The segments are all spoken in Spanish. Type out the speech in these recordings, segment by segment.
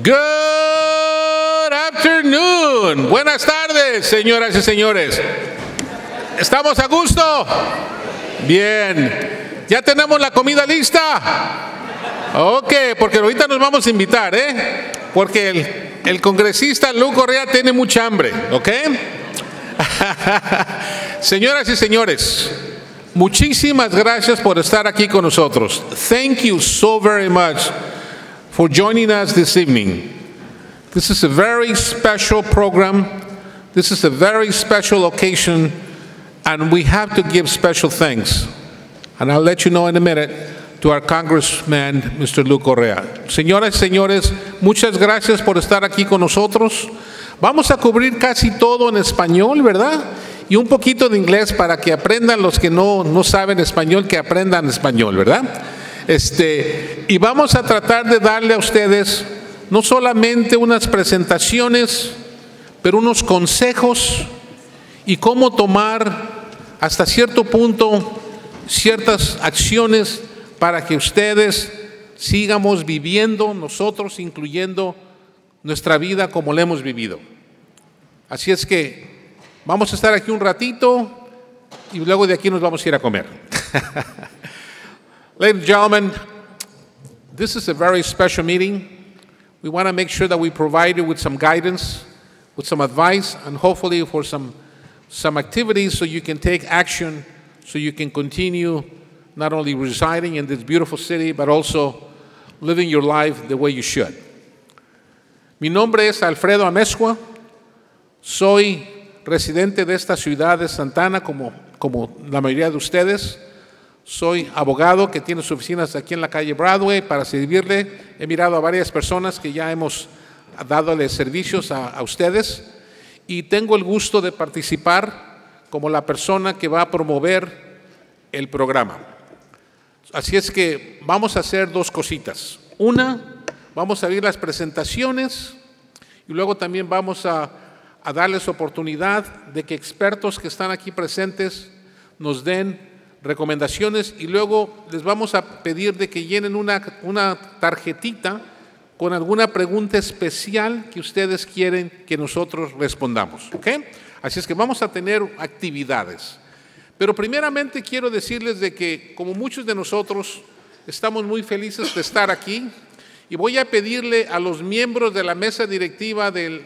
Good afternoon. Buenas tardes, señoras y señores. ¿Estamos a gusto? Bien. ¿Ya tenemos la comida lista? Ok, porque ahorita nos vamos a invitar, Porque el congresista Correa tiene mucha hambre, ¿ok? Señoras y señores, muchísimas gracias por estar aquí con nosotros. Thank you so very much for joining us this evening. This is a very special program. This is a very special occasion, and we have to give special thanks. And I'll let you know in a minute to our Congressman, Mr. Correa. Señoras y señores, muchas gracias por estar aquí con nosotros. Vamos a cubrir casi todo en español, ¿verdad? Y un poquito de inglés para que aprendan los que no saben español, que aprendan español, ¿verdad? Y vamos a tratar de darle a ustedes no solamente unas presentaciones, pero unos consejos y cómo tomar hasta cierto punto ciertas acciones para que ustedes sigamos viviendo nosotros, incluyendo nuestra vida como la hemos vivido. Así es que vamos a estar aquí un ratito y luego de aquí nos vamos a ir a comer. Ladies and gentlemen, this is a very special meeting. We want to make sure that we provide you with some guidance, with some advice, and hopefully for some activities so you can take action, so you can continue not only residing in this beautiful city, but also living your life the way you should. Mi nombre es Alfredo Amezcua. Soy residente de esta ciudad de Santana, como la mayoría de ustedes. Soy abogado que tiene sus oficinas aquí en la calle Broadway para servirle. He mirado a varias personas que ya hemos dado servicios a ustedes y tengo el gusto de participar como la persona que va a promover el programa. Así es que vamos a hacer dos cositas. Una, vamos a ver las presentaciones y luego también vamos a darles oportunidad de que expertos que están aquí presentes nos den recomendaciones y luego les vamos a pedir de que llenen una tarjetita con alguna pregunta especial que ustedes quieren que nosotros respondamos, ¿ok? Así es que vamos a tener actividades. Pero primeramente quiero decirles de que como muchos de nosotros estamos muy felices de estar aquí y voy a pedirle a los miembros de la mesa directiva del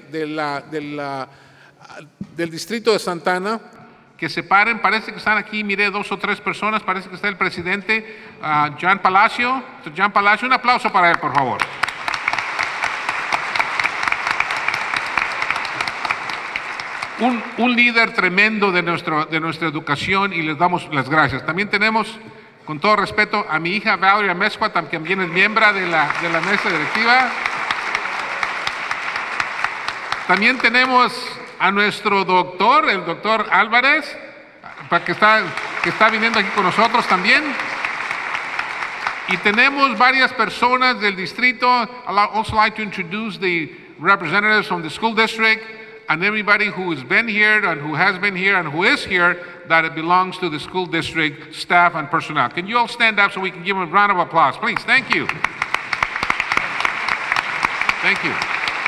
distrito de Santana que se paren. Parece que están aquí, miré 2 o 3 personas, parece que está el presidente John Palacio. John Palacio, un aplauso para él, por favor. Un líder tremendo de nuestra educación y les damos las gracias. También tenemos, con todo respeto, a mi hija Valeria Amezcua, también es miembro de la mesa directiva. También tenemos a nuestro doctor, el doctor Álvarez, que está viniendo aquí con nosotros también. Y tenemos varias personas del distrito. I'd also like to introduce the representatives from the school district and everybody who has been here and who has been here and who is here that it belongs to the school district staff and personnel. Can you all stand up so we can give them a round of applause, please? Thank you. Thank you.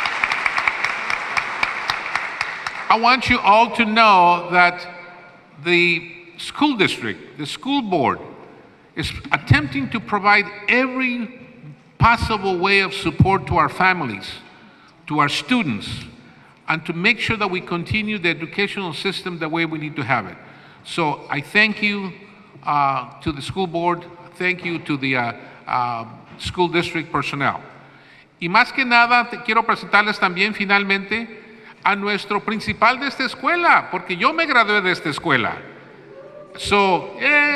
I want you all to know that the school district, the school board, is attempting to provide every possible way of support to our families, to our students, and to make sure that we continue the educational system the way we need to have it. So I thank you to the school board, thank you to the school district personnel. Y más que nada, quiero presentarles también finalmente a nuestro principal de esta escuela, porque yo me gradué de esta escuela. So,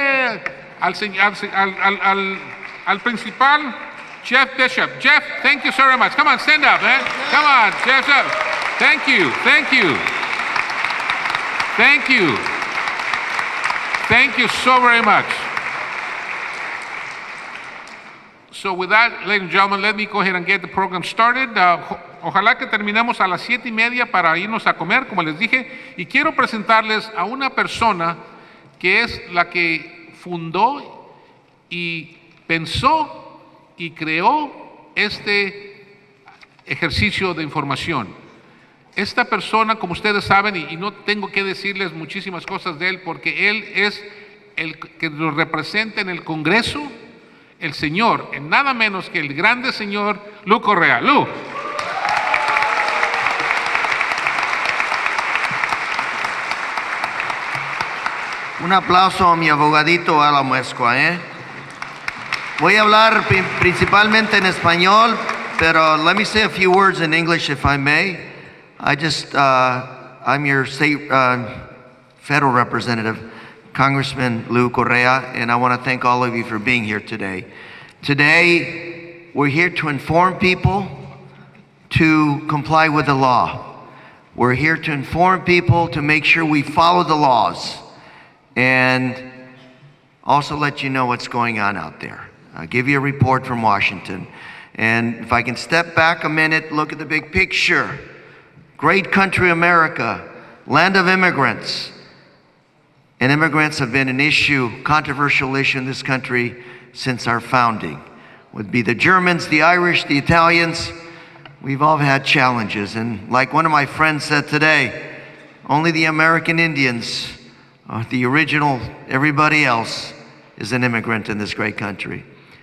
al principal, Jeff Bishop. Jeff, thank you so very much. Come on, stand up, man. Come on, Jeff. Thank you, thank you. Thank you. Thank you so very much. So with that, ladies and gentlemen, let me go ahead and get the program started. Ojalá que terminemos a las 7:30 para irnos a comer, como les dije. Y quiero presentarles a una persona que es la que fundó y pensó y creó este ejercicio de información. Esta persona, como ustedes saben, y no tengo que decirles muchísimas cosas de él, porque él es el que nos representa en el Congreso, el señor, en nada menos que el grande señor Lu Correa. Lu. Un aplauso a mi abogadito Alamuesco, Voy a hablar principalmente en español, pero let me say a few words in English if I may. I'm your state federal representative, Congressman Lu Correa, and I want to thank all of you for being here today. Today, we're here to inform people to comply with the law. We're here to inform people to make sure we follow the laws and also let you know what's going on out there. I'll give you a report from Washington. And if I can step back a minute, look at the big picture. Great country America, land of immigrants. And immigrants have been an issue, controversial issue in this country since our founding. Would be the Germans, the Irish, the Italians. We've all had challenges. And like one of my friends said today, only the American Indians, the original, everybody else is an immigrant in this great country.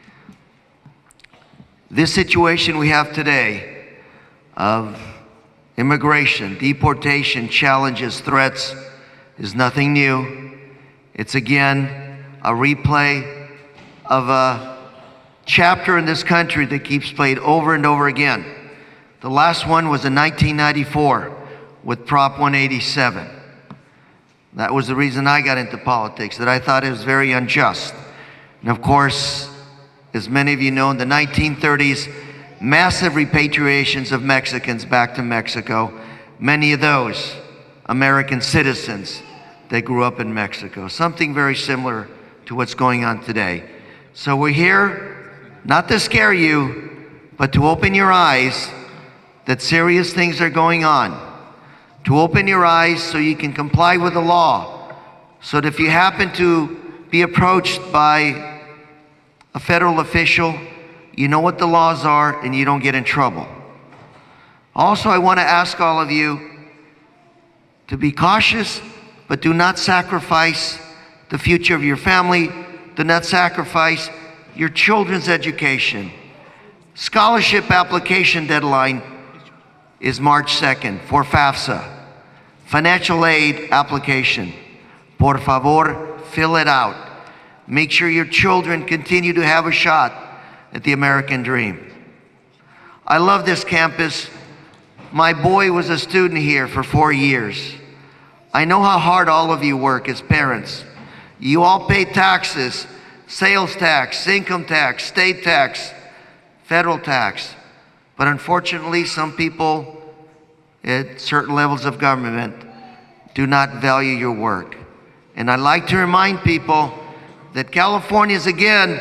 This situation we have today of immigration, deportation, challenges, threats is nothing new. It's again a replay of a chapter in this country that keeps played over and over again. The last one was in 1994 with Prop 187. That was the reason I got into politics, that I thought it was very unjust. And of course, as many of you know, in the 1930s, massive repatriations of Mexicans back to Mexico, many of those American citizens that grew up in Mexico. Something very similar to what's going on today. So we're here not to scare you, but to open your eyes that serious things are going on. To open your eyes so you can comply with the law. So that if you happen to be approached by a federal official, you know what the laws are and you don't get in trouble. Also, I want to ask all of you to be cautious, but do not sacrifice the future of your family. Do not sacrifice your children's education. Scholarship application deadline is March 2nd for FAFSA. Financial aid application. Por favor, fill it out. Make sure your children continue to have a shot at the American dream. I love this campus. My boy was a student here for 4 years. I know how hard all of you work as parents. You all pay taxes, sales tax, income tax, state tax, federal tax. But unfortunately, some people at certain levels of government do not value your work. And I'd like to remind people that California is again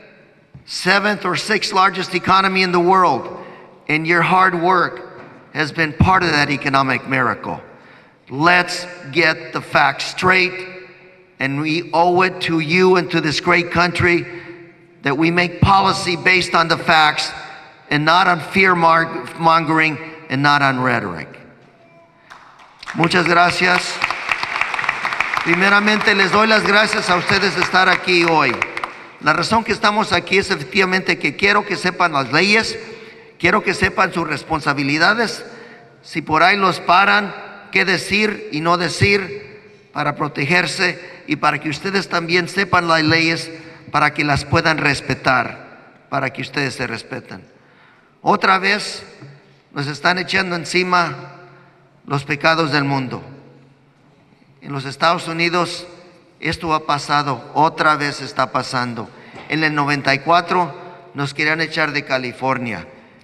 7th or 6th largest economy in the world, and your hard work has been part of that economic miracle. Let's get the facts straight, and we owe it to you and to this great country that we make policy based on the facts and not on fear-mongering and not on rhetoric. Muchas gracias. Primeramente, les doy las gracias a ustedes de estar aquí hoy. La razón que estamos aquí es efectivamente que quiero que sepan las leyes, quiero que sepan sus responsabilidades, si por ahí los paran, qué decir y no decir para protegerse y para que ustedes también sepan las leyes para que las puedan respetar, para que ustedes se respeten. Otra vez nos están echando encima los pecados del mundo. En los Estados Unidos esto ha pasado, otra vez está pasando. En el 94 nos querían echar de California.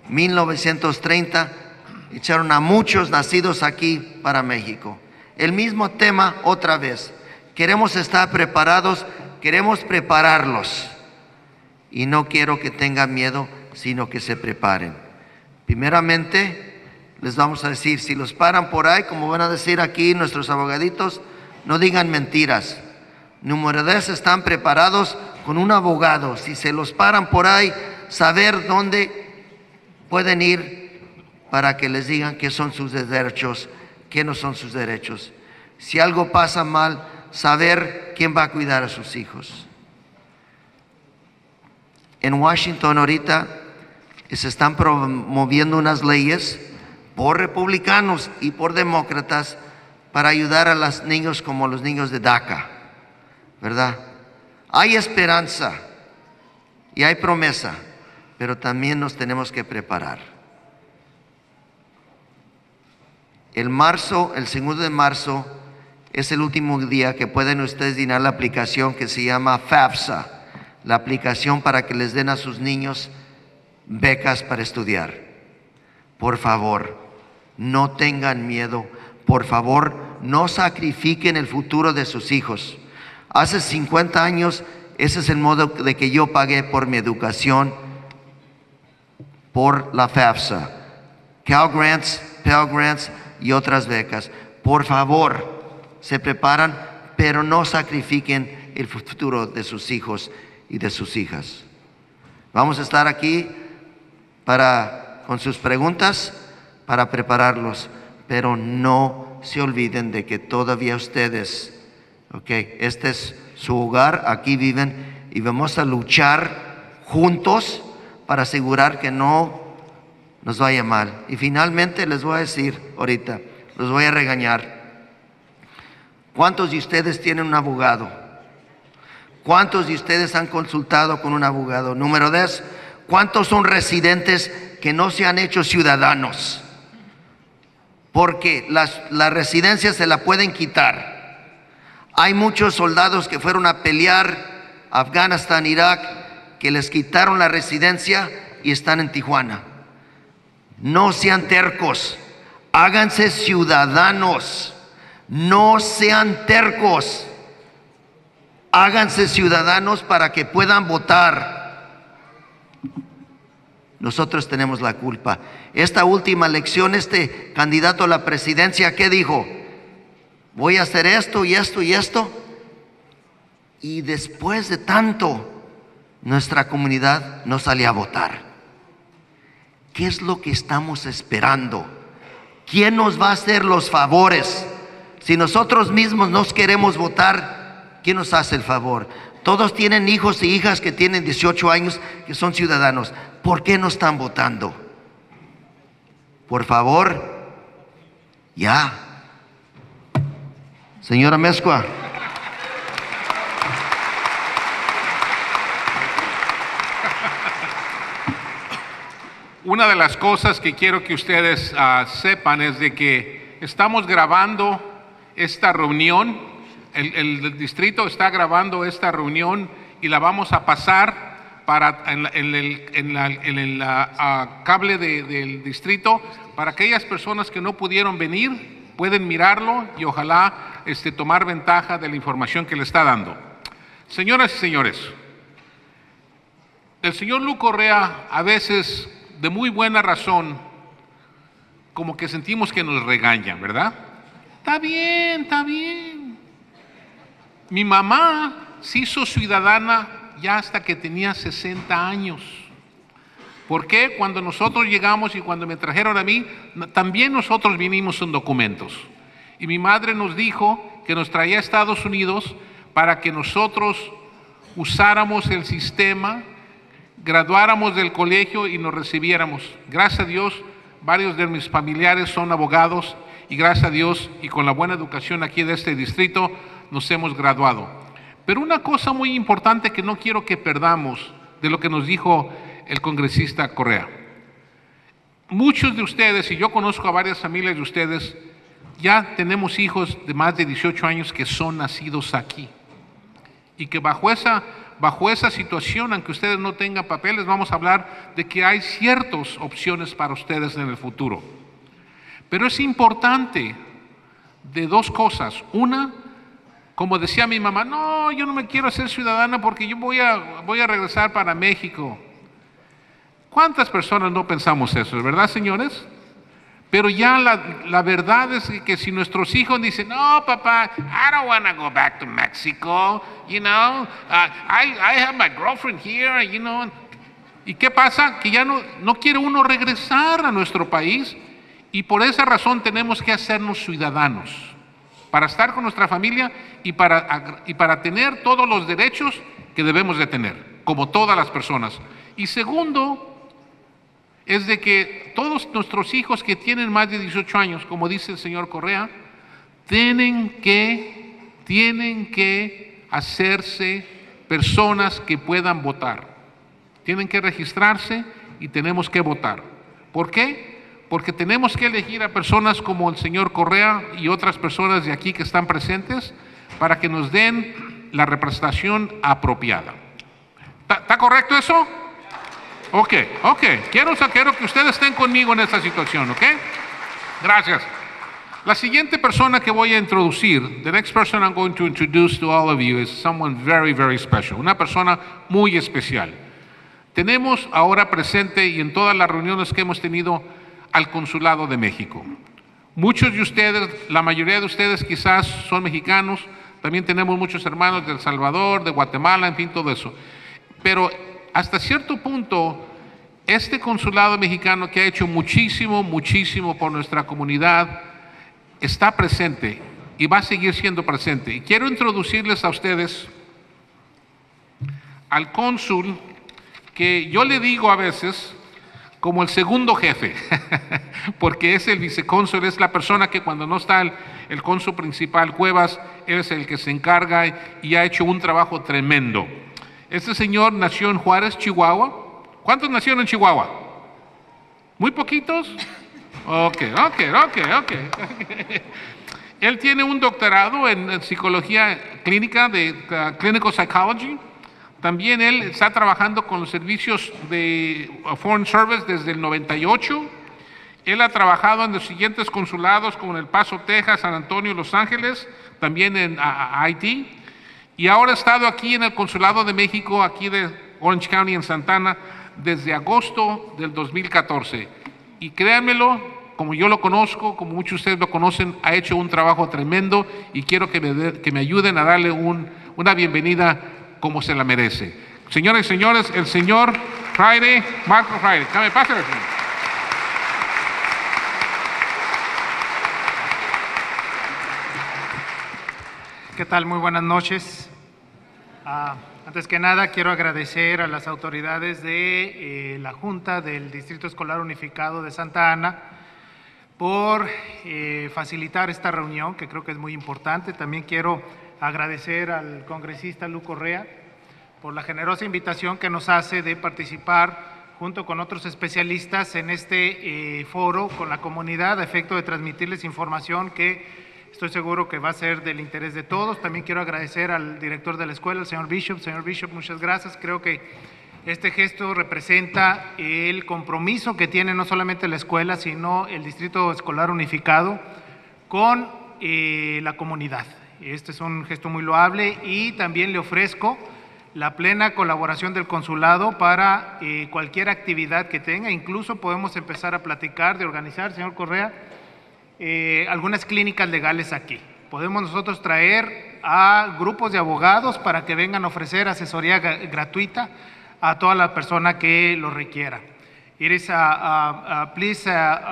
1930 echaron a muchos nacidos aquí para México. El mismo tema otra vez. Queremos estar preparados, queremos prepararlos. Y no quiero que tengan miedo, sino que se preparen. Primeramente, les vamos a decir, si los paran por ahí, como van a decir aquí nuestros abogaditos, no digan mentiras. Número 2, están preparados con un abogado. Si se los paran por ahí, saber dónde pueden ir para que les digan qué son sus derechos, qué no son sus derechos. Si algo pasa mal, saber quién va a cuidar a sus hijos. En Washington ahorita se están promoviendo unas leyes por republicanos y por demócratas para ayudar a los niños como los niños de DACA, ¿verdad? Hay esperanza y hay promesa, pero también nos tenemos que preparar. El 2 de marzo es el último día que pueden ustedes llenar la aplicación que se llama FAFSA, la aplicación para que les den a sus niños becas para estudiar. Por favor, no tengan miedo. Por favor, no sacrifiquen el futuro de sus hijos. Hace 50 años, ese es el modo de que yo pagué por mi educación, por la FAFSA, Cal Grants, Pell Grants y otras becas. Por favor, se preparan, pero no sacrifiquen el futuro de sus hijos y de sus hijas. Vamos a estar aquí con sus preguntas para prepararlos, pero no se olviden de que todavía ustedes, este es su hogar, aquí viven, y vamos a luchar juntos para asegurar que no nos vaya mal. Y finalmente les voy a decir ahorita, los voy a regañar. ¿Cuántos de ustedes tienen un abogado? ¿Cuántos de ustedes han consultado con un abogado? Número 2, ¿cuántos son residentes que no se han hecho ciudadanos? Porque la residencia se la pueden quitar. Hay muchos soldados que fueron a pelear Afganistán, Irak, que les quitaron la residencia y están en Tijuana. No sean tercos, háganse ciudadanos, no sean tercos. Háganse ciudadanos para que puedan votar. Nosotros tenemos la culpa. Esta última elección, este candidato a la presidencia, ¿qué dijo? Voy a hacer esto y esto y esto. Y después de tanto, nuestra comunidad no sale a votar. ¿Qué es lo que estamos esperando? ¿Quién nos va a hacer los favores? Si nosotros mismos no queremos votar, ¿quién nos hace el favor? Todos tienen hijos y hijas que tienen 18 años que son ciudadanos. ¿Por qué no están votando? Por favor, ya. Señora Mezcua. Una de las cosas que quiero que ustedes sepan es de que estamos grabando esta reunión. El distrito está grabando esta reunión y la vamos a pasar en el cable del distrito para aquellas personas que no pudieron venir, pueden mirarlo y ojalá tomar ventaja de la información que le está dando. Señoras y señores, el señor Lu Correa a veces, de muy buena razón, como que sentimos que nos regaña, ¿verdad? Está bien, está bien. Mi mamá se hizo ciudadana ya hasta que tenía 60 años. ¿Por qué? Cuando nosotros llegamos y cuando me trajeron a mí, también nosotros vinimos con documentos. Y mi madre nos dijo que nos traía a Estados Unidos para que nosotros usáramos el sistema, graduáramos del colegio y nos recibiéramos. Gracias a Dios, varios de mis familiares son abogados y gracias a Dios y con la buena educación aquí de este distrito nos hemos graduado. Pero una cosa muy importante que no quiero que perdamos de lo que nos dijo el congresista Correa. Muchos de ustedes, y yo conozco a varias familias de ustedes, ya tenemos hijos de más de 18 años que son nacidos aquí. Y que bajo esa situación, aunque ustedes no tengan papeles, vamos a hablar de que hay ciertas opciones para ustedes en el futuro. Pero es importante de dos cosas. Una, como decía mi mamá, no, yo no me quiero hacer ciudadana porque yo voy a regresar para México. ¿Cuántas personas no pensamos eso, verdad, señores? Pero ya la verdad es que si nuestros hijos dicen, no, papá, I don't want to go back to Mexico, you know, I have my girlfriend here, you know. ¿Y qué pasa? Que ya no quiere uno regresar a nuestro país, y por esa razón tenemos que hacernos ciudadanos, para estar con nuestra familia y para tener todos los derechos que debemos de tener, como todas las personas. Y segundo, es de que todos nuestros hijos que tienen más de 18 años, como dice el señor Correa, tienen que hacerse personas que puedan votar. Tienen que registrarse y tenemos que votar. ¿Por qué? Porque tenemos que elegir a personas como el señor Correa y otras personas de aquí que están presentes para que nos den la representación apropiada. ¿Está correcto eso? Ok. Quiero que ustedes estén conmigo en esta situación, ¿ok? Gracias. La siguiente persona que voy a introducir, the next person I'm going to introduce to all of you is someone very, very special, una persona muy especial. Tenemos ahora presente y en todas las reuniones que hemos tenido al Consulado de México. Muchos de ustedes, la mayoría de ustedes quizás son mexicanos, también tenemos muchos hermanos de El Salvador, de Guatemala, en fin, todo eso. Pero hasta cierto punto, este consulado mexicano que ha hecho muchísimo por nuestra comunidad, está presente y va a seguir siendo presente. Y quiero introducirles a ustedes al cónsul, que yo le digo a veces como el segundo jefe, porque es el vicecónsul, es la persona que cuando no está el cónsul principal, Cuevas, él es el que se encarga y ha hecho un trabajo tremendo. Este señor nació en Juárez, Chihuahua. ¿Cuántos nacieron en Chihuahua? ¿Muy poquitos? Ok. Él tiene un doctorado en psicología clínica, de clinical psychology. También él está trabajando con los servicios de Foreign Service desde el 98. Él ha trabajado en los siguientes consulados, como en El Paso, Texas, San Antonio, Los Ángeles, también en Haití. Y ahora ha estado aquí en el Consulado de México, aquí de Orange County en Santana, desde agosto del 2014. Y créanmelo, como yo lo conozco, como muchos de ustedes lo conocen, ha hecho un trabajo tremendo y quiero que me ayuden a darle una bienvenida como se la merece. Señoras y señores, el señor Marco Fraire. Pásale, señor. ¿Qué tal? Muy buenas noches. Antes que nada, quiero agradecer a las autoridades de la Junta del Distrito Escolar Unificado de Santa Ana por facilitar esta reunión, que creo que es muy importante. También quiero agradecer al congresista Lu Correa por la generosa invitación que nos hace de participar junto con otros especialistas en este foro con la comunidad a efecto de transmitirles información que estoy seguro que va a ser del interés de todos. También quiero agradecer al director de la escuela, el señor Bishop. Señor Bishop, muchas gracias. Creo que este gesto representa el compromiso que tiene no solamente la escuela, sino el Distrito Escolar Unificado con la comunidad. Este es un gesto muy loable y también le ofrezco la plena colaboración del consulado para cualquier actividad que tenga. Incluso podemos empezar a platicar de organizar, señor Correa, algunas clínicas legales aquí. Podemos nosotros traer a grupos de abogados para que vengan a ofrecer asesoría gratuita a toda la persona que lo requiera. Please,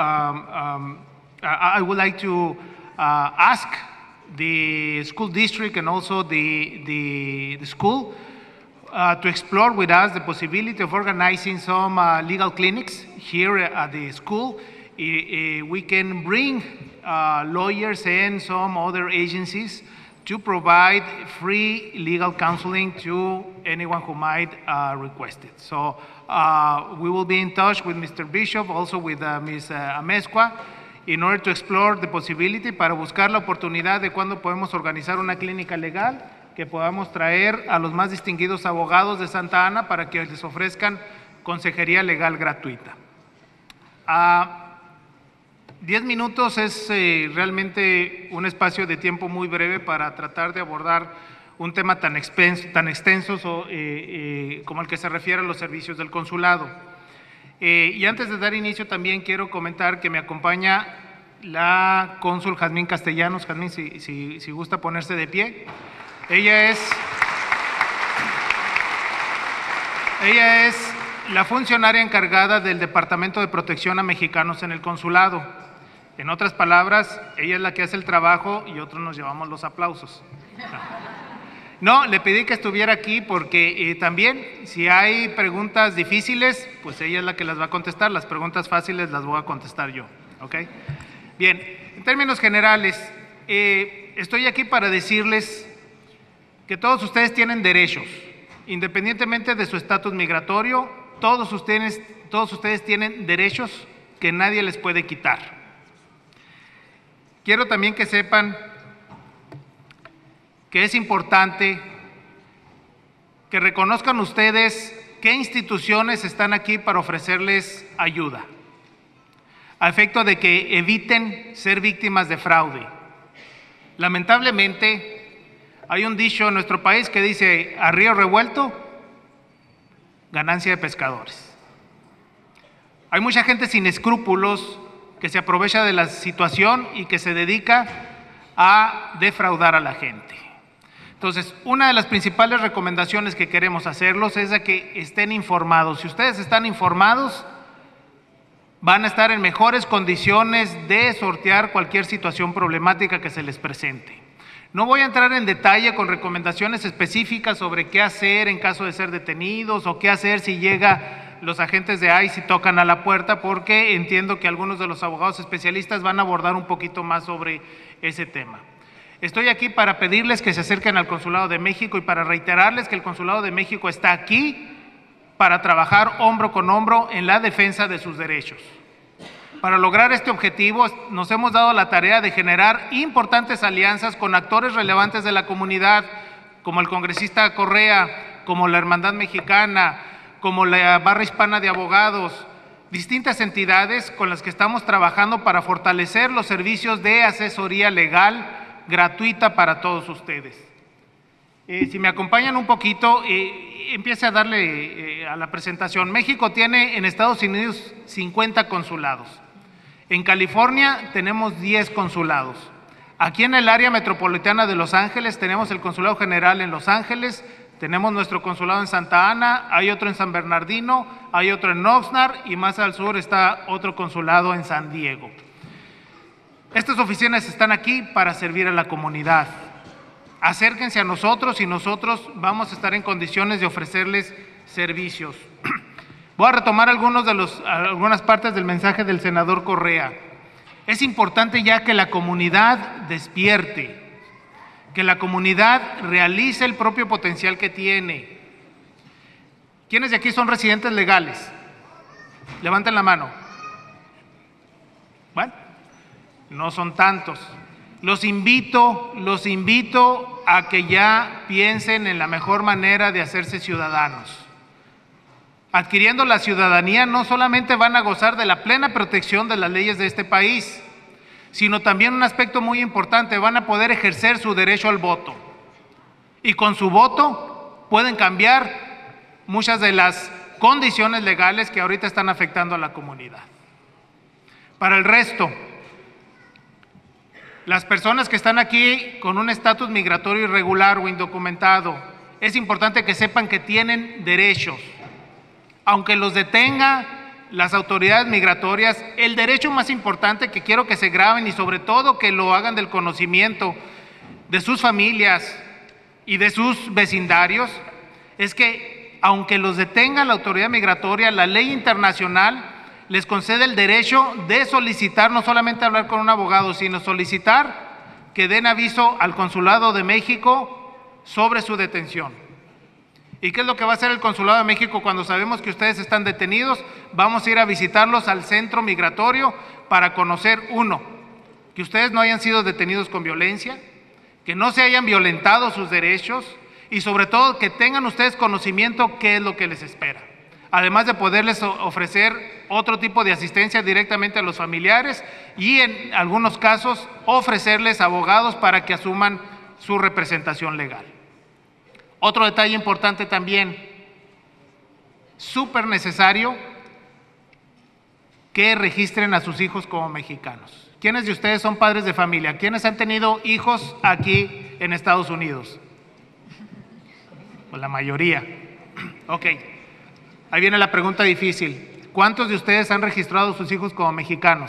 I would like to ask the school district and also the school to explore with us the possibility of organizing some legal clinics here at the school. We can bring lawyers and some other agencies to provide free legal counseling to anyone who might request it. So we will be in touch with Mr. Bishop, also with Ms. Amezcua, in order to explore the possibility, para buscar la oportunidad de cuándo podemos organizar una clínica legal, que podamos traer a los más distinguidos abogados de Santa Ana para que les ofrezcan consejería legal gratuita. 10 minutos es realmente un espacio de tiempo muy breve para tratar de abordar un tema tan extenso como el que se refiere a los servicios del consulado. Y antes de dar inicio también quiero comentar que me acompaña la cónsul Jazmín Castellanos. Jazmín, si gusta ponerse de pie. Ella es la funcionaria encargada del Departamento de Protección a Mexicanos en el consulado. En otras palabras, ella es la que hace el trabajo y otros nos llevamos los aplausos. No, le pedí que estuviera aquí porque también, si hay preguntas difíciles, pues ella es la que las va a contestar. Las preguntas fáciles las voy a contestar yo. ¿Ok? Bien, en términos generales, estoy aquí para decirles que todos ustedes tienen derechos, independientemente de su estatus migratorio. Todos ustedes tienen derechos que nadie les puede quitar. Quiero también que sepan que es importante que reconozcan ustedes qué instituciones están aquí para ofrecerles ayuda, a efecto de que eviten ser víctimas de fraude. Lamentablemente, hay un dicho en nuestro país que dice: a río revuelto, ganancia de pescadores. Hay mucha gente sin escrúpulos que se aprovecha de la situación y que se dedica a defraudar a la gente. Entonces, una de las principales recomendaciones que queremos hacerlos es de que estén informados. Si ustedes están informados, van a estar en mejores condiciones de sortear cualquier situación problemática que se les presente. No voy a entrar en detalle con recomendaciones específicas sobre qué hacer en caso de ser detenidos o qué hacer si llega los agentes de ICE y tocan a la puerta, porque entiendo que algunos de los abogados especialistas van a abordar un poquito más sobre ese tema. Estoy aquí para pedirles que se acerquen al Consulado de México y para reiterarles que el Consulado de México está aquí para trabajar hombro con hombro en la defensa de sus derechos. Para lograr este objetivo, nos hemos dado la tarea de generar importantes alianzas con actores relevantes de la comunidad, como el congresista Correa, como la Hermandad Mexicana, como la Barra Hispana de Abogados, distintas entidades con las que estamos trabajando para fortalecer los servicios de asesoría legal gratuita para todos ustedes. Si me acompañan un poquito, empiece a darle a la presentación. México tiene en Estados Unidos 50 consulados. En California tenemos 10 consulados. Aquí en el área metropolitana de Los Ángeles tenemos el Consulado General en Los Ángeles, tenemos nuestro consulado en Santa Ana, hay otro en San Bernardino, hay otro en Oxnard y más al sur está otro consulado en San Diego. Estas oficinas están aquí para servir a la comunidad. Acérquense a nosotros y nosotros vamos a estar en condiciones de ofrecerles servicios. Voy a retomar algunas partes del mensaje del senador Correa. Es importante ya que la comunidad despierte, que la comunidad realice el propio potencial que tiene. ¿Quiénes de aquí son residentes legales? Levanten la mano. Bueno, no son tantos. Los invito a que ya piensen en la mejor manera de hacerse ciudadanos. Adquiriendo la ciudadanía, no solamente van a gozar de la plena protección de las leyes de este país, sino también un aspecto muy importante: van a poder ejercer su derecho al voto. Y con su voto pueden cambiar muchas de las condiciones legales que ahorita están afectando a la comunidad. Para el resto, las personas que están aquí con un estatus migratorio irregular o indocumentado, es importante que sepan que tienen derechos. Aunque los detenga las autoridades migratorias, el derecho más importante que quiero que se graben y sobre todo que lo hagan del conocimiento de sus familias y de sus vecindarios, es que aunque los detenga la autoridad migratoria, la ley internacional les concede el derecho de solicitar, no solamente hablar con un abogado, sino solicitar que den aviso al Consulado de México sobre su detención. ¿Y qué es lo que va a hacer el Consulado de México cuando sabemos que ustedes están detenidos? Vamos a ir a visitarlos al centro migratorio para conocer, uno, que ustedes no hayan sido detenidos con violencia, que no se hayan violentado sus derechos y sobre todo que tengan ustedes conocimiento qué es lo que les espera. Además de poderles ofrecer otro tipo de asistencia directamente a los familiares y en algunos casos ofrecerles abogados para que asuman su representación legal. Otro detalle importante también, súper necesario, que registren a sus hijos como mexicanos. ¿Quiénes de ustedes son padres de familia? ¿Quiénes han tenido hijos aquí en Estados Unidos? Pues la mayoría. Ok. Ahí viene la pregunta difícil. ¿Cuántos de ustedes han registrado a sus hijos como mexicanos?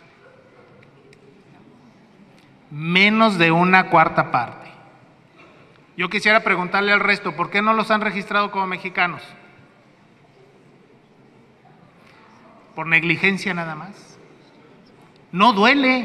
Menos de una cuarta parte. Yo quisiera preguntarle al resto, ¿por qué no los han registrado como mexicanos? ¿Por negligencia nada más? No duele.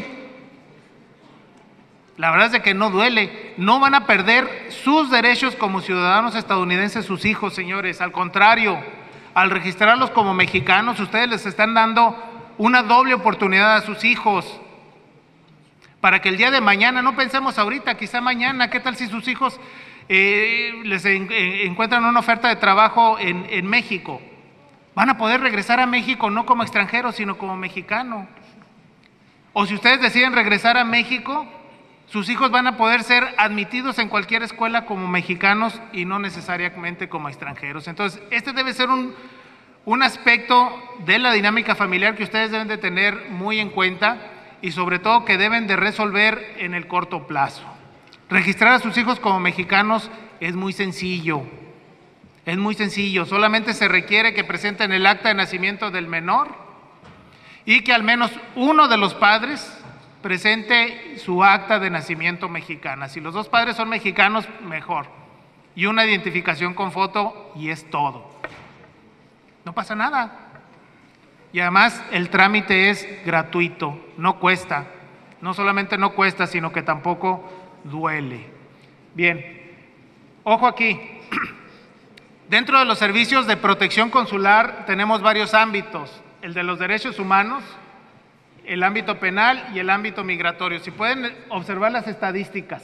La verdad es de que no duele. No van a perder sus derechos como ciudadanos estadounidenses sus hijos, señores. Al contrario, al registrarlos como mexicanos, ustedes les están dando una doble oportunidad a sus hijos. Para que el día de mañana, no pensemos ahorita, quizá mañana, ¿qué tal si sus hijos les encuentran una oferta de trabajo en México? Van a poder regresar a México no como extranjeros, sino como mexicano. O si ustedes deciden regresar a México, sus hijos van a poder ser admitidos en cualquier escuela como mexicanos y no necesariamente como extranjeros. Entonces, este debe ser un aspecto de la dinámica familiar que ustedes deben de tener muy en cuenta y sobre todo que deben de resolver en el corto plazo. Registrar a sus hijos como mexicanos es muy sencillo. Es muy sencillo, solamente se requiere que presenten el acta de nacimiento del menor y que al menos uno de los padres presente su acta de nacimiento mexicana. Si los dos padres son mexicanos, mejor. Y una identificación con foto y es todo. No pasa nada. Y además el trámite es gratuito, no cuesta. No solamente no cuesta, sino que tampoco duele. Bien, ojo aquí. Dentro de los servicios de protección consular tenemos varios ámbitos, el de los derechos humanos, el ámbito penal y el ámbito migratorio. Si pueden observar las estadísticas,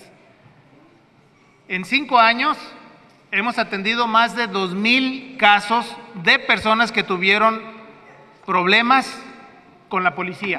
en 5 años hemos atendido más de 2,000 casos de personas que tuvieron problemas con la policía.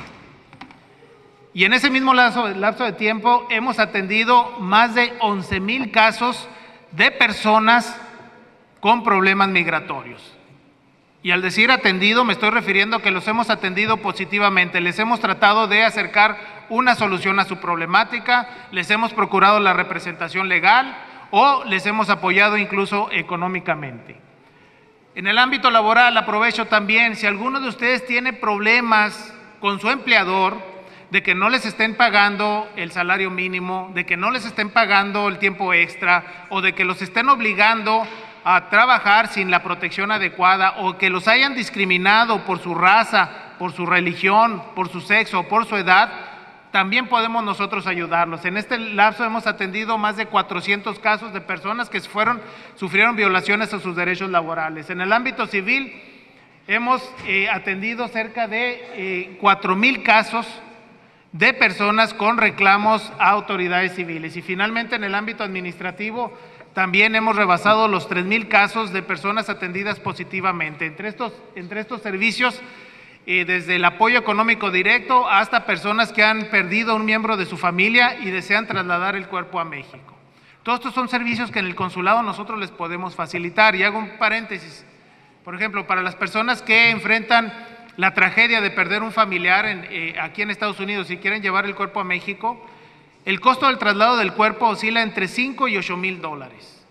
Y en ese mismo lapso de tiempo hemos atendido más de 11,000 casos de personas con problemas migratorios. Y al decir atendido me estoy refiriendo a que los hemos atendido positivamente, les hemos tratado de acercar una solución a su problemática, les hemos procurado la representación legal o les hemos apoyado incluso económicamente. En el ámbito laboral aprovecho también, si alguno de ustedes tiene problemas con su empleador, de que no les estén pagando el salario mínimo, de que no les estén pagando el tiempo extra o de que los estén obligando a trabajar sin la protección adecuada o que los hayan discriminado por su raza, por su religión, por su sexo o por su edad, también podemos nosotros ayudarlos. En este lapso hemos atendido más de 400 casos de personas que sufrieron violaciones a sus derechos laborales. En el ámbito civil hemos atendido cerca de 4,000 casos de personas con reclamos a autoridades civiles. Y finalmente en el ámbito administrativo también hemos rebasado los 3,000 casos de personas atendidas positivamente. Entre estos servicios, desde el apoyo económico directo hasta personas que han perdido a un miembro de su familia y desean trasladar el cuerpo a México. Todos estos son servicios que en el consulado nosotros les podemos facilitar. Y hago un paréntesis. Por ejemplo, para las personas que enfrentan la tragedia de perder un familiar aquí en Estados Unidos y quieren llevar el cuerpo a México, el costo del traslado del cuerpo oscila entre $5,000 y $8,000.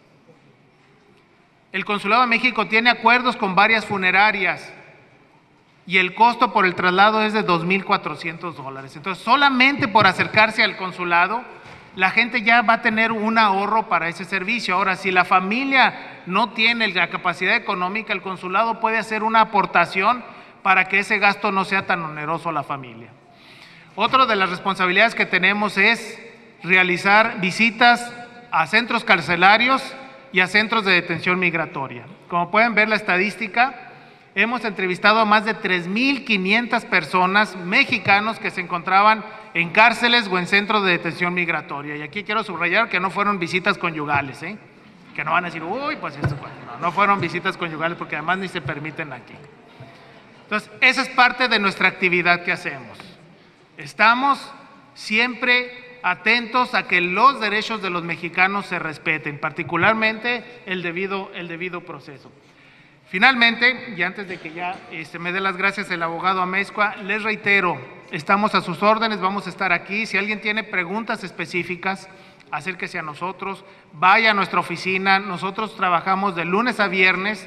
El Consulado de México tiene acuerdos con varias funerarias y el costo por el traslado es de $2,400. Entonces, solamente por acercarse al consulado, la gente ya va a tener un ahorro para ese servicio. Ahora, si la familia no tiene la capacidad económica, el consulado puede hacer una aportación para que ese gasto no sea tan oneroso a la familia. Otra de las responsabilidades que tenemos es realizar visitas a centros carcelarios y a centros de detención migratoria. Como pueden ver la estadística, hemos entrevistado a más de 3,500 personas mexicanos que se encontraban en cárceles o en centros de detención migratoria. Y aquí quiero subrayar que no fueron visitas conyugales, que no van a decir, uy, pues esto, no fueron visitas conyugales porque además ni se permiten aquí. Entonces, esa es parte de nuestra actividad que hacemos. Estamos siempre atentos a que los derechos de los mexicanos se respeten, particularmente el debido proceso. Finalmente, y antes de que ya me dé las gracias el abogado Amezcua, les reitero, estamos a sus órdenes, vamos a estar aquí. Si alguien tiene preguntas específicas, acérquese a nosotros, vaya a nuestra oficina. Nosotros trabajamos de lunes a viernes,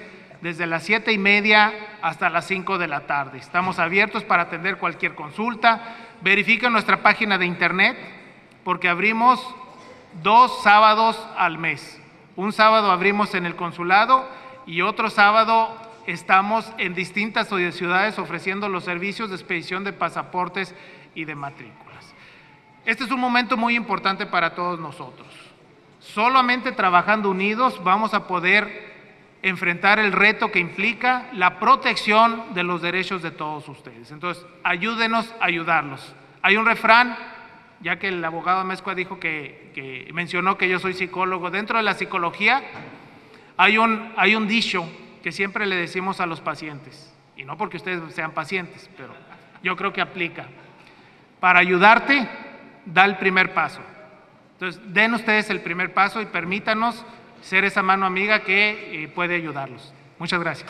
desde las 7:30 hasta las 5 de la tarde. Estamos abiertos para atender cualquier consulta. Verifiquen nuestra página de internet porque abrimos 2 sábados al mes. Un sábado abrimos en el consulado y otro sábado estamos en distintas ciudades ofreciendo los servicios de expedición de pasaportes y de matrículas. Este es un momento muy importante para todos nosotros. Solamente trabajando unidos vamos a poder enfrentar el reto que implica la protección de los derechos de todos ustedes. Entonces, ayúdenos a ayudarlos. Hay un refrán, ya que el abogado Mezcua dijo que mencionó que yo soy psicólogo. Dentro de la psicología hay un dicho que siempre le decimos a los pacientes, y no porque ustedes sean pacientes, pero yo creo que aplica. Para ayudarte, da el primer paso. Entonces, den ustedes el primer paso y permítanos ser esa mano amiga que puede ayudarlos. Muchas gracias.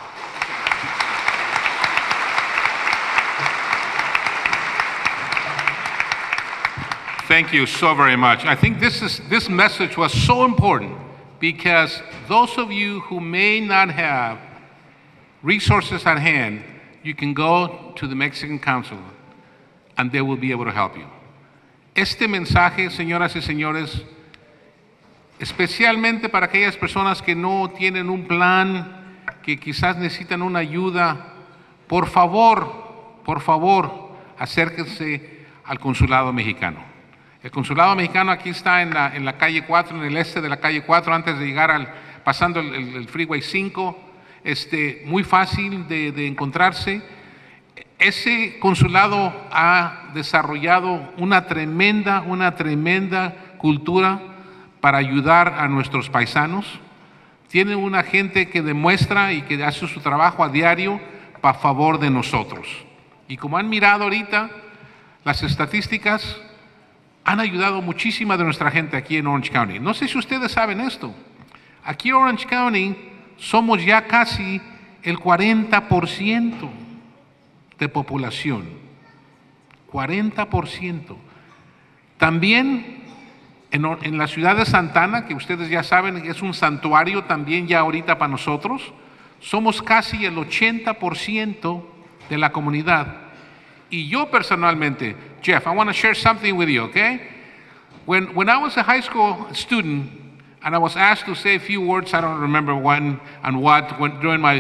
Thank you so very much. I think this message was so important because those of you who may not have resources at hand, you can go to the Mexican Council and they will be able to help you. Este mensaje, señoras y señores, especialmente para aquellas personas que no tienen un plan, que quizás necesitan una ayuda, por favor, acérquense al Consulado Mexicano. El Consulado Mexicano aquí está en la calle 4, en el este de la calle 4, antes de llegar pasando el Freeway 5, muy fácil de encontrarse. Ese consulado ha desarrollado una tremenda cultura para ayudar a nuestros paisanos. Tiene una gente que demuestra y que hace su trabajo a diario a favor de nosotros. Y como han mirado ahorita, las estadísticas han ayudado muchísima de nuestra gente aquí en Orange County. No sé si ustedes saben esto. Aquí en Orange County somos ya casi el 40% de población. 40%. También en la ciudad de Santa Ana, que ustedes ya saben que es un santuario también ya ahorita para nosotros, somos casi el 80% de la comunidad. Y yo personalmente, Jeff, I want to share something with you, okay? When I was a high school student and I was asked to say a few words, I don't remember when and what, during my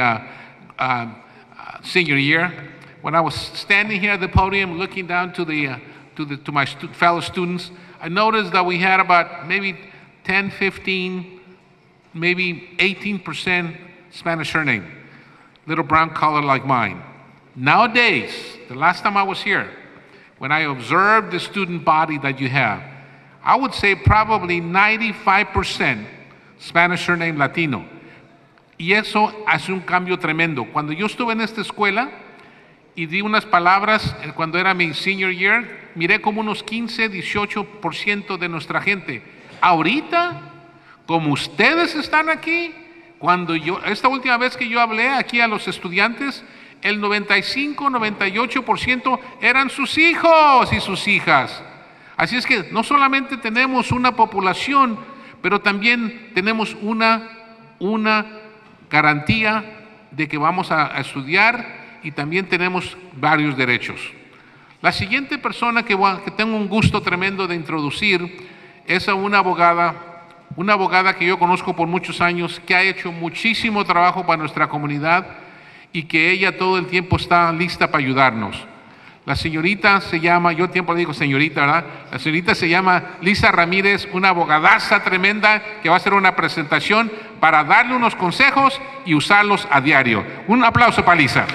senior year, when I was standing here at the podium looking down to my fellow students, I noticed that we had about maybe 10, 15, maybe 18% Spanish surname, little brown color like mine. Nowadays, the last time I was here, when I observed the student body that you have, I would say probably 95% Spanish surname Latino. Y eso hace un cambio tremendo. Cuando yo estuve en esta escuela y di unas palabras, cuando era mi senior year, miré como unos 15, 18% de nuestra gente. Ahorita, como ustedes están aquí, esta última vez que yo hablé aquí a los estudiantes, el 95, 98% eran sus hijos y sus hijas. Así es que no solamente tenemos una población, pero también tenemos una garantía de que vamos a estudiar y también tenemos varios derechos. La siguiente persona que tengo un gusto tremendo de introducir es a una abogada que yo conozco por muchos años, que ha hecho muchísimo trabajo para nuestra comunidad y que ella todo el tiempo está lista para ayudarnos. La señorita se llama, yo tiempo le digo señorita, ¿verdad? La señorita se llama Lisa Ramírez, una abogadaza tremenda que va a hacer una presentación para darle unos consejos y usarlos a diario. Un aplauso para Lisa.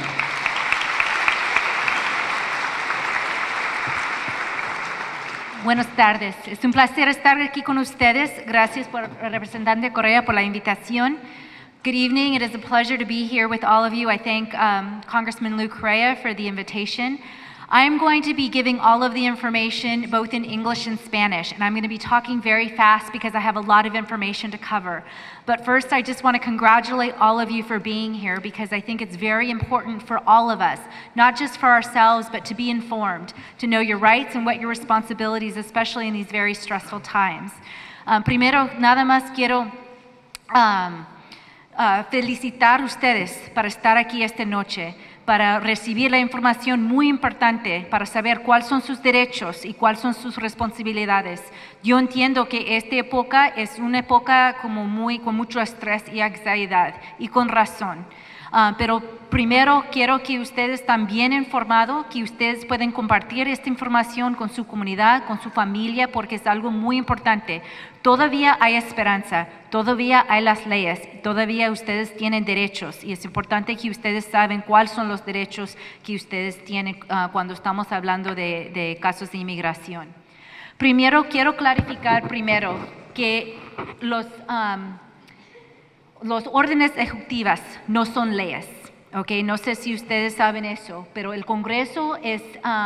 Buenas tardes. Es un placer estar aquí con ustedes. Gracias por representante Correa por la invitación. Good evening. It is a pleasure to be here with all of you. I thank Congressman Lou Correa for the invitation. I'm going to be giving all of the information both in English and Spanish, and I'm going to be talking very fast because I have a lot of information to cover. But first, I just want to congratulate all of you for being here because I think it's very important for all of us, not just for ourselves, but to be informed, to know your rights and what your responsibilities, especially in these very stressful times. Primero, nada más quiero felicitar a ustedes para estar aquí esta noche, para recibir la información muy importante, para saber cuáles son sus derechos y cuáles son sus responsabilidades. Yo entiendo que esta época es una época con mucho estrés y ansiedad, y con razón. Pero primero quiero que ustedes estén bien informados, que ustedes pueden compartir esta información con su comunidad, con su familia, porque es algo muy importante. Todavía hay esperanza, todavía hay las leyes, todavía ustedes tienen derechos y es importante que ustedes saben cuáles son los derechos que ustedes tienen cuando estamos hablando de casos de inmigración. Primero, quiero clarificar que los órdenes ejecutivas no son leyes, ¿ok? No sé si ustedes saben eso, pero el Congreso es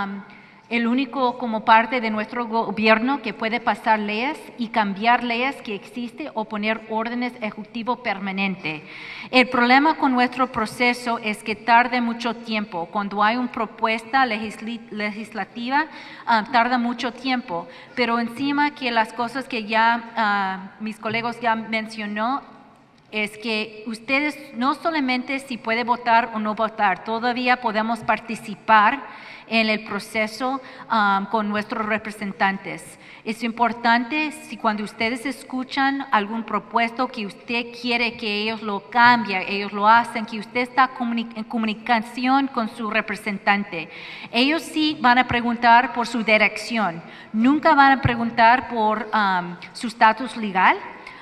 el único como parte de nuestro gobierno que puede pasar leyes y cambiar leyes que existen o poner órdenes ejecutivos permanentes. El problema con nuestro proceso es que tarda mucho tiempo. Cuando hay una propuesta legislativa, tarda mucho tiempo. Pero encima que las cosas que ya mis colegas ya mencionó, es que ustedes no solamente si pueden votar o no votar, todavía podemos participar en el proceso con nuestros representantes. Es importante si cuando ustedes escuchan algún propuesto que usted quiere que ellos lo cambien, ellos lo hacen, que usted está en comunicación con su representante. Ellos sí van a preguntar por su dirección, nunca van a preguntar por su estatus legal.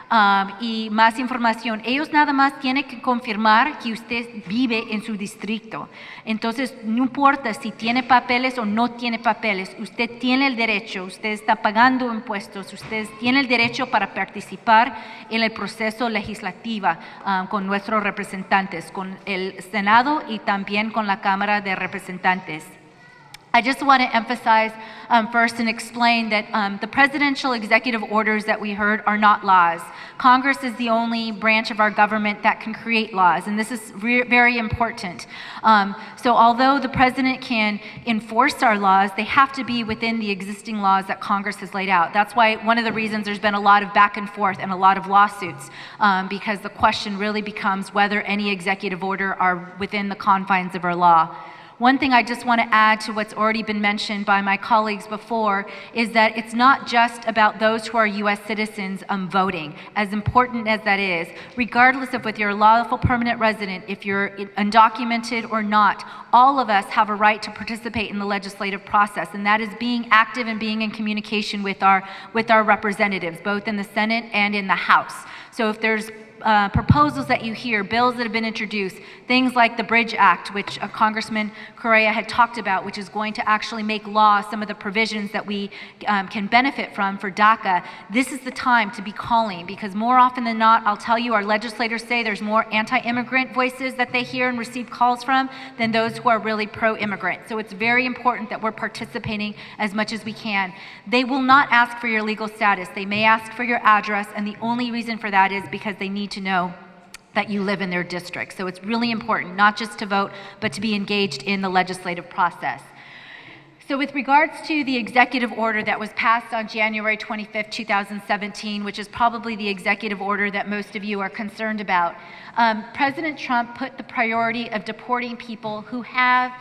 Y más información. Ellos nada más tienen que confirmar que usted vive en su distrito. Entonces, no importa si tiene papeles o no tiene papeles, usted tiene el derecho, usted está pagando impuestos, usted tiene el derecho para participar en el proceso legislativo con nuestros representantes, con el Senado y también con la Cámara de Representantes. I just want to emphasize first and explain that the presidential executive orders that we heard are not laws. Congress is the only branch of our government that can create laws, and this is very important. So although the president can enforce our laws, they have to be within the existing laws that Congress has laid out. That's why one of the reasons there's been a lot of back and forth and a lot of lawsuits, because the question really becomes whether any executive order are within the confines of our law. One thing I just want to add to what's already been mentioned by my colleagues before is that it's not just about those who are U.S. citizens voting, as important as that is. Regardless of whether you're a lawful permanent resident, if you're undocumented or not, all of us have a right to participate in the legislative process, and that is being active and being in communication with our representatives, both in the Senate and in the House. So if there's proposals that you hear, bills that have been introduced, things like the Bridge Act, which Congressman Correa had talked about, which is going to actually make law some of the provisions that we can benefit from for DACA, this is the time to be calling, because more often than not, I'll tell you, our legislators say there's more anti-immigrant voices that they hear and receive calls from than those who are really pro-immigrant. So it's very important that we're participating as much as we can. They will not ask for your legal status. They may ask for your address, and the only reason for that is because they need to know that you live in their district. So it's really important, not just to vote, but to be engaged in the legislative process. So with regards to the executive order that was passed on January 25th, 2017, which is probably the executive order that most of you are concerned about, President Trump put the priority of deporting people who have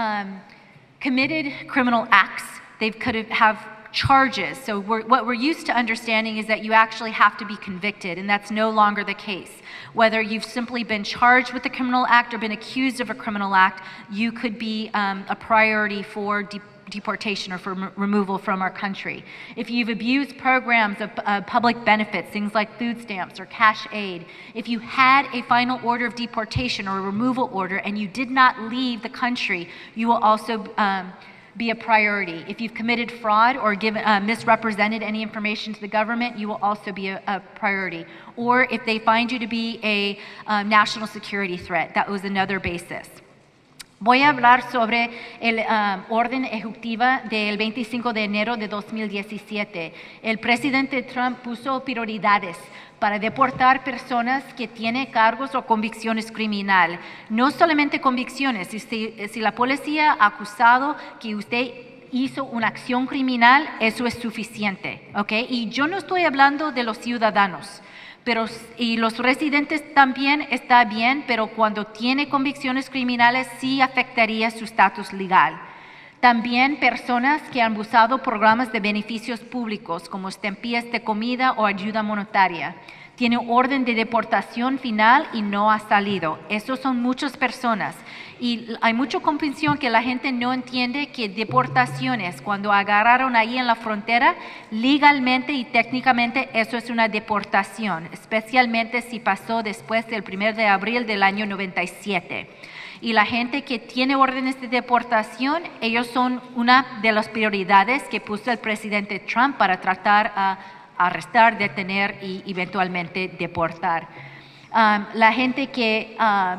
committed criminal acts. They could have charges. So what we're used to understanding is that you actually have to be convicted, and that's no longer the case. Whether you've simply been charged with a criminal act or been accused of a criminal act, you could be a priority for deportation or for removal from our country. If you've abused programs of public benefits, things like food stamps or cash aid, if you had a final order of deportation or a removal order and you did not leave the country, you will also be a priority. If you've committed fraud or misrepresented any information to the government, you will also be a priority. Or if they find you to be a national security threat, that was another basis. Voy a hablar sobre el orden ejecutiva del 25 de enero de 2017. El presidente Trump puso prioridades para deportar personas que tienen cargos o convicciones criminales. No solamente convicciones, si la policía ha acusado que usted hizo una acción criminal, eso es suficiente, ¿ok? Y yo no estoy hablando de los ciudadanos, Y los residentes también está bien, pero cuando tiene convicciones criminales sí afectaría su estatus legal. También personas que han usado programas de beneficios públicos como estampillas de comida o ayuda monetaria. Tiene orden de deportación final y no ha salido. Esos son muchas personas. Y hay mucha confusión que la gente no entiende que deportaciones, cuando agarraron ahí en la frontera, legalmente y técnicamente eso es una deportación, especialmente si pasó después del 1 de abril del año 97. Y la gente que tiene órdenes de deportación, ellos son una de las prioridades que puso el presidente Trump para tratar a arrestar, detener y eventualmente deportar. La gente que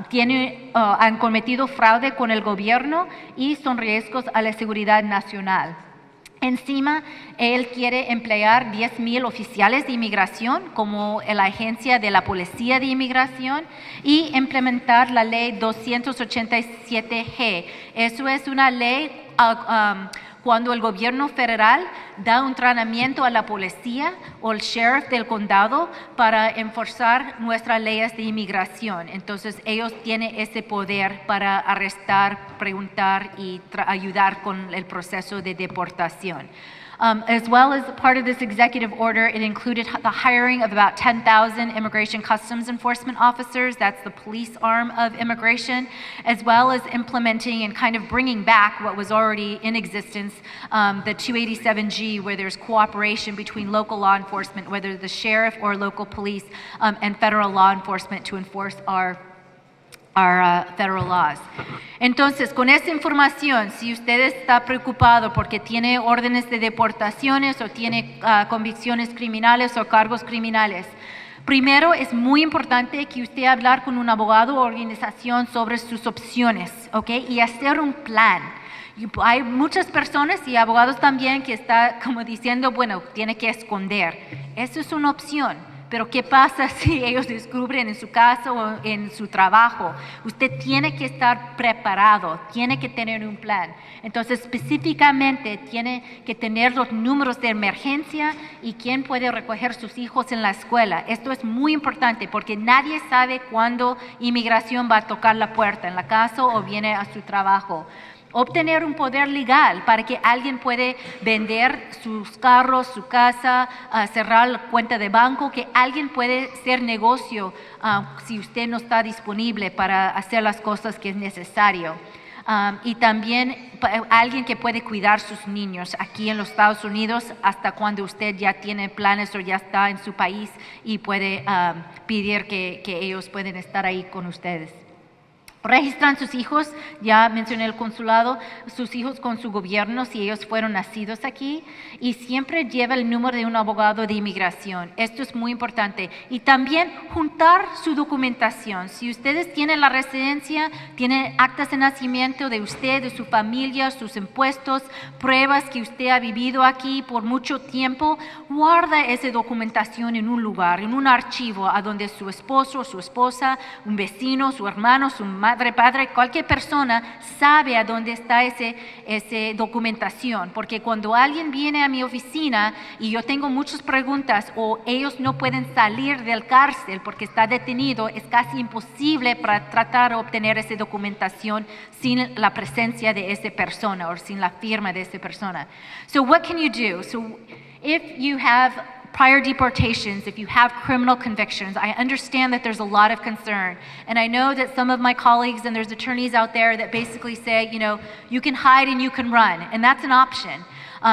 han cometido fraude con el gobierno y son riesgos a la seguridad nacional. Encima, él quiere emplear 10,000 oficiales de inmigración como la agencia de la Policía de Inmigración y implementar la ley 287G. Eso es una ley cuando el gobierno federal da un entrenamiento a la policía o el sheriff del condado para enforzar nuestras leyes de inmigración. Entonces, ellos tienen ese poder para arrestar, preguntar y ayudar con el proceso de deportación. As well as part of this executive order, it included the hiring of about 10,000 immigration customs enforcement officers, that's the police arm of immigration, as well as implementing and kind of bringing back what was already in existence, the 287G, where there's cooperation between local law enforcement, whether the sheriff or local police, and federal law enforcement to enforce our federal laws. Entonces, con esta información, si usted está preocupado porque tiene órdenes de deportaciones o tiene convicciones criminales o cargos criminales, primero es muy importante que usted hablar con un abogado o organización sobre sus opciones, ¿ok? Y hacer un plan. Hay muchas personas y abogados también que están como diciendo, bueno, tiene que esconder. Eso es una opción. Pero ¿qué pasa si ellos descubren en su casa o en su trabajo? Usted tiene que estar preparado, tiene que tener un plan. Entonces, específicamente, tiene que tener los números de emergencia y quién puede recoger sus hijos en la escuela. Esto es muy importante porque nadie sabe cuándo inmigración va a tocar la puerta, en la casa o viene a su trabajo. Obtener un poder legal para que alguien puede vender sus carros, su casa, cerrar la cuenta de banco, que alguien puede hacer negocio si usted no está disponible para hacer las cosas que es necesario. Y también alguien que puede cuidar sus niños aquí en los Estados Unidos hasta cuando usted ya tiene planes o ya está en su país y puede pedir que ellos pueden estar ahí con ustedes. Registran sus hijos, ya mencioné el consulado, sus hijos con su gobierno si ellos fueron nacidos aquí y siempre lleva el número de un abogado de inmigración. Esto es muy importante. Y también juntar su documentación. Si ustedes tienen la residencia, tienen actas de nacimiento de usted, de su familia, sus impuestos, pruebas que usted ha vivido aquí por mucho tiempo, guarda esa documentación en un lugar, en un archivo a donde su esposo, su esposa, un vecino, su hermano, su madre, padre, cualquier persona sabe a dónde está esa documentación, porque cuando alguien viene a mi oficina y yo tengo muchas preguntas o ellos no pueden salir del cárcel porque está detenido, es casi imposible para tratar de obtener esa documentación sin la presencia de esa persona o sin la firma de esa persona. So what can you do? So if you have prior deportations, if you have criminal convictions, I understand that there's a lot of concern. And I know that some of my colleagues, and there's attorneys out there that basically say, you know, you can hide and you can run, and that's an option.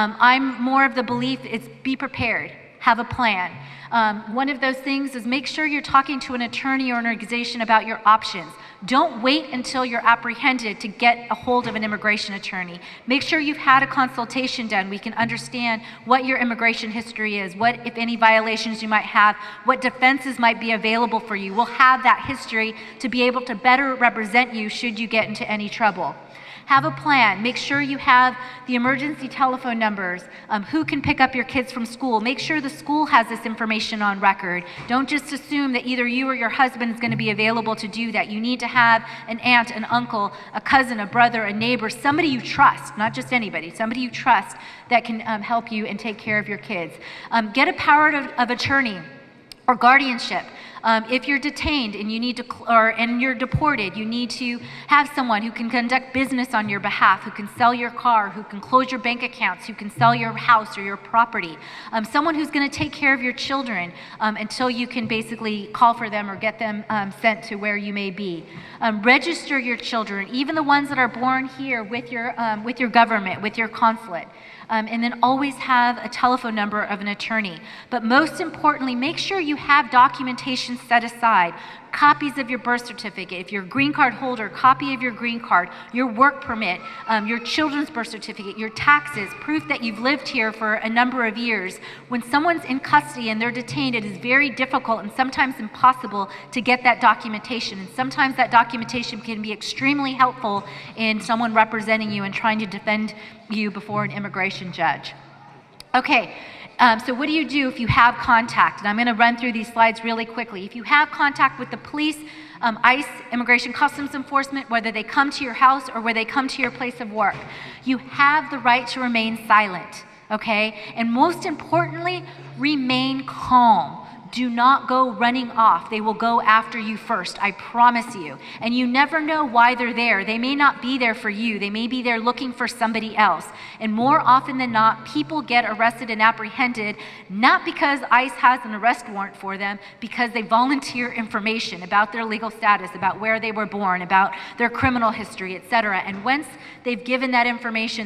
I'm more of the belief it's be prepared, have a plan. One of those things is make sure you're talking to an attorney or an organization about your options. Don't wait until you're apprehended to get a hold of an immigration attorney. Make sure you've had a consultation done. We can understand what your immigration history is, what, if any, violations you might have, what defenses might be available for you. We'll have that history to be able to better represent you should you get into any trouble. Have a plan. Make sure you have the emergency telephone numbers, who can pick up your kids from school. Make sure the school has this information on record. Don't just assume that either you or your husband is going to be available to do that. You need to have an aunt, an uncle, a cousin, a brother, a neighbor, somebody you trust, not just anybody, somebody you trust that can help you and take care of your kids. Get a power of attorney or guardianship. If you're detained and you need to, and you're deported, you need to have someone who can conduct business on your behalf, who can sell your car, who can close your bank accounts, who can sell your house or your property. Someone who's going to take care of your children until you can basically call for them or get them sent to where you may be. Register your children, even the ones that are born here, with your government, with your consulate. And then always have a telephone number of an attorney. But most importantly, make sure you have documentation set aside, copies of your birth certificate, if you're a green card holder, copy of your green card, your work permit, your children's birth certificate, your taxes, proof that you've lived here for a number of years. When someone's in custody and they're detained, it is very difficult and sometimes impossible to get that documentation. And sometimes that documentation can be extremely helpful in someone representing you and trying to defend you before an immigration judge. Okay. So what do you do if you have contact? And I'm going to run through these slides really quickly. If you have contact with the police, ICE, Immigration Customs Enforcement, whether they come to your house or whether they come to your place of work, you have the right to remain silent, okay? And most importantly, remain calm. Do not go running off. They will go after you first, I promise you. And you never know why they're there. They may not be there for you. They may be there looking for somebody else. And more often than not, people get arrested and apprehended, not because ICE has an arrest warrant for them, because they volunteer information about their legal status, about where they were born, about their criminal history, etc. And once they've given that information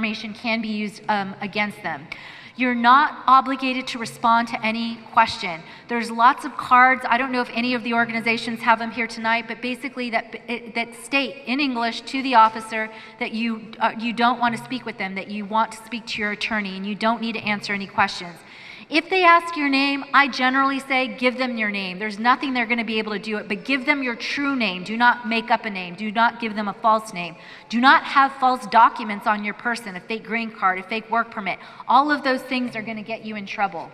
can be used against them. You're not obligated to respond to any question. There's lots of cards. I don't know if any of the organizations have them here tonight, but basically that state in English to the officer that you don't want to speak with them, that you want to speak to your attorney, and you don't need to answer any questions. If they ask your name, I generally say give them your name. There's nothing they're going to be able to do it, but give them your true name. Do not make up a name. Do not give them a false name. Do not have false documents on your person, a fake green card, a fake work permit. All of those things are going to get you in trouble.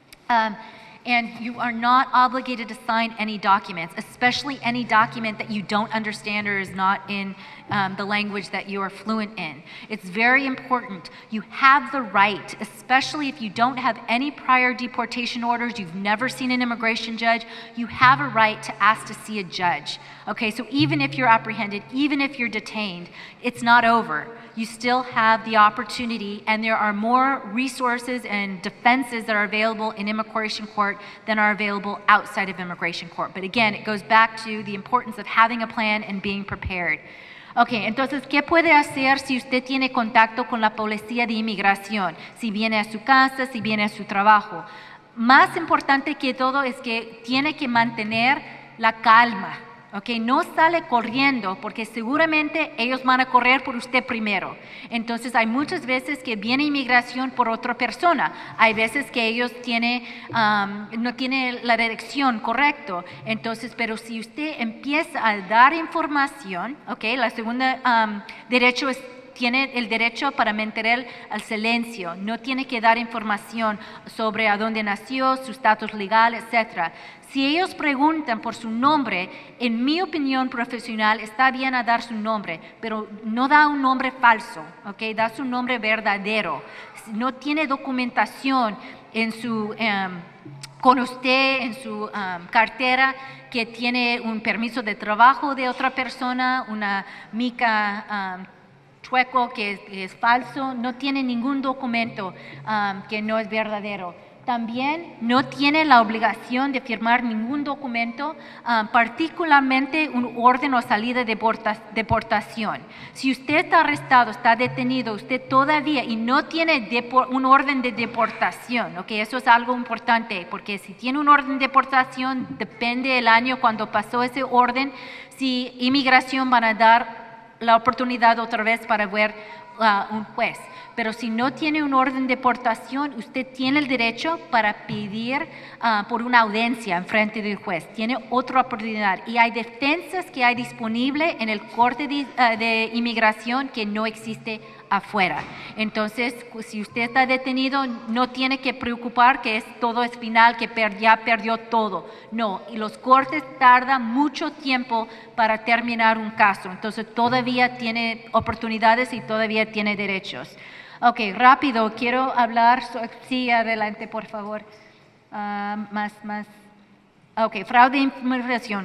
And you are not obligated to sign any documents, especially any document that you don't understand or is not in the language that you are fluent in. It's very important. You have the right, especially if you don't have any prior deportation orders, you've never seen an immigration judge, you have a right to ask to see a judge. Okay, so even if you're apprehended, even if you're detained, it's not over. You still have the opportunity, and there are more resources and defenses that are available in immigration court than are available outside of immigration court. But again, it goes back to the importance of having a plan and being prepared. Ok, entonces, ¿qué puede hacer si usted tiene contacto con la policía de inmigración? Si viene a su casa, si viene a su trabajo. Más importante que todo es que tiene que mantener la calma. Okay, no sale corriendo porque seguramente ellos van a correr por usted primero. Entonces hay muchas veces que viene inmigración por otra persona. Hay veces que ellos no tienen la dirección correcta. Entonces, pero si usted empieza a dar información, okay, la segunda derecho es tiene el derecho para mantener el silencio, no tiene que dar información sobre a dónde nació, su estatus legal, etc. Si ellos preguntan por su nombre, en mi opinión profesional está bien a dar su nombre, pero no da un nombre falso, ¿okay? Da su nombre verdadero. No tiene documentación en su, con usted en su cartera que tiene un permiso de trabajo de otra persona, una mica chueco que es falso, no tiene ningún documento que no es verdadero. También no tiene la obligación de firmar ningún documento, particularmente un orden o salida de deportación. Si usted está arrestado, está detenido, usted todavía y no tiene un orden de deportación, ¿okay? Eso es algo importante, porque si tiene un orden de deportación, depende del año cuando pasó ese orden, si inmigración van a dar la oportunidad otra vez para ver un juez. Pero si no tiene un orden de deportación, usted tiene el derecho para pedir por una audiencia en frente del juez. Tiene otra oportunidad. Y hay defensas que hay disponible en el corte de inmigración que no existe afuera. Entonces, si usted está detenido, no tiene que preocupar que todo es final, que ya perdió todo. No, y los cortes tardan mucho tiempo para terminar un caso. Entonces, todavía tiene oportunidades y todavía tiene derechos. Ok, rápido, quiero hablar. Sí, adelante, por favor. Más Ok, fraude de inmigración.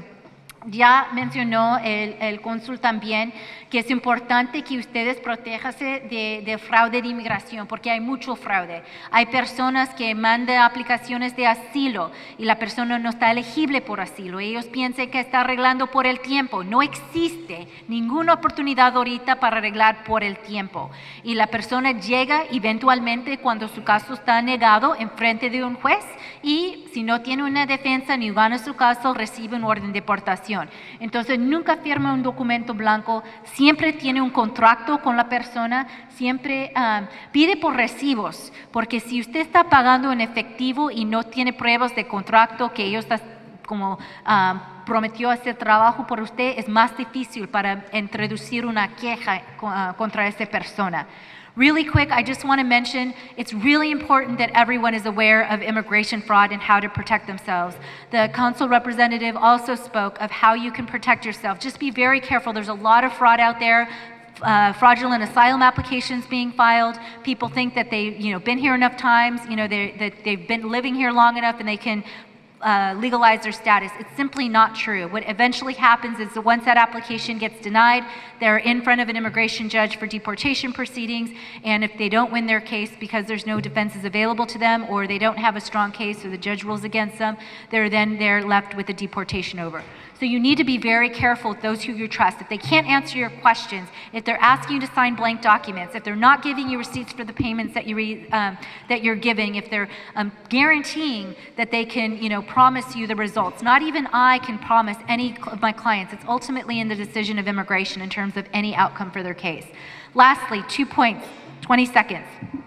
Ya mencionó el cónsul también que es importante que ustedes protéjanse de fraude de inmigración, porque hay mucho fraude. Hay personas que mandan aplicaciones de asilo y la persona no está elegible por asilo. Ellos piensan que está arreglando por el tiempo. No existe ninguna oportunidad ahorita para arreglar por el tiempo. Y la persona llega eventualmente cuando su caso está negado en frente de un juez y si no tiene una defensa ni gana su caso, recibe un orden de deportación. Entonces, nunca firma un documento blanco, siempre tiene un contrato con la persona, siempre pide por recibos, porque si usted está pagando en efectivo y no tiene pruebas de contrato que ellos como prometió hacer trabajo por usted, es más difícil para introducir una queja contra esa persona. Really quick, I just want to mention it's really important that everyone is aware of immigration fraud and how to protect themselves. The council representative also spoke of how you can protect yourself. Just be very careful. There's a lot of fraud out there. Fraudulent asylum applications being filed. People think that they've been here enough times, that they've been living here long enough and they can legalize their status. It's simply not true. What eventually happens is that once that application gets denied, they're in front of an immigration judge for deportation proceedings, and if they don't win their case because there's no defenses available to them or they don't have a strong case or the judge rules against them, they're left with a deportation over. So you need to be very careful with those who you trust. If they can't answer your questions, if they're asking you to sign blank documents, if they're not giving you receipts for the payments that you're giving, if they're guaranteeing that they can, promise you the results. Not even I can promise any of my clients. It's ultimately in the decision of immigration in terms of any outcome for their case. Lastly, 2 points, 20 seconds.